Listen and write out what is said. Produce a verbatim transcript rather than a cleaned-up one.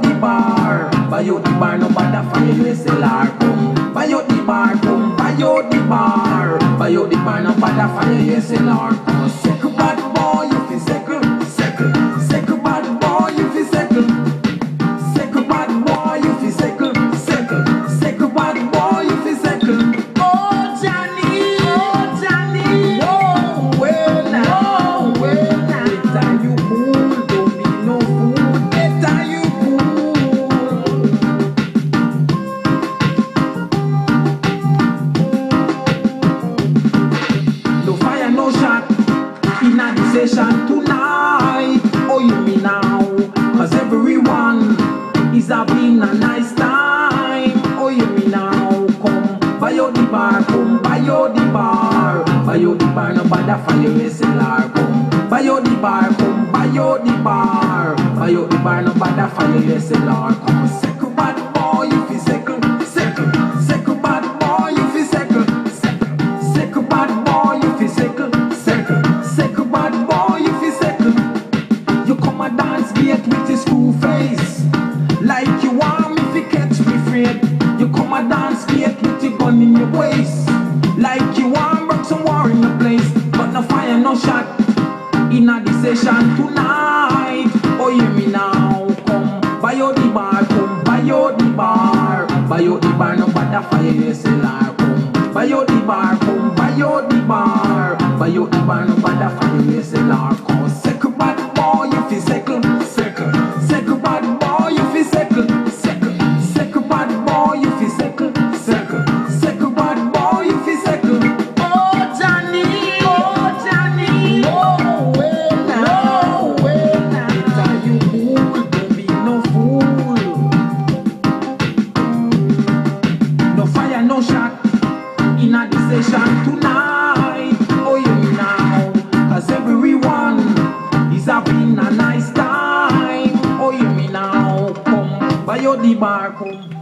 the bar, buy out the bar, no bother for your U S L R. Come, buy out the bar, come, buy out the bar, buy out the bar, no bother for your U S L R. Come, second bad boy, you fi second, second, second bad boy, you fi second, second bad boy, you fi second, second, second bad boy, you fi second. Oh Johnny, oh Johnny, oh well now, oh well now. Better you cool, don't be no fool. Better you cool. No fire, no shot inna the session tonight. Oh you mean now? Cause everyone is having a nice time. Oh you mean now? Come buy out the bar, come buy out the bar, buy out the bar, no bother for your U S L R. Come buy out the bar, come buy out the bar, buy out the bar, no bother for your U S L R. Come second bad boy, you fi second, second, second bad boy, you fi second, second, second bad boy, you fi second, second, second bad boy, you fi second. You come a dance gate with your screw face, like you want me fi catch me afraid. You come a dance gate with your gun in your waist, like you want bring some war in your place. But no fire, no shot inna the session tonight. Oh hear me now, come buy out the bar, come buy out the bar, buy out the bar, no bother for your U S L R. Come buy out the bar, come buy out the bar, buy out the bar, no bother for your U S L R. Come second bad boy, you fi second, second, second bad boy, you fi second, second, second bad boy, you fi second, second, second bad boy, you fi second. Oh Johnny, oh Johnny, oh well now, oh well now. Better you cool, don't be no fool. No fire, no shot inna the session tonight. Oh you mean now? Cause everyone is having a nice time. Oh you mean now? Come buy out the bar, come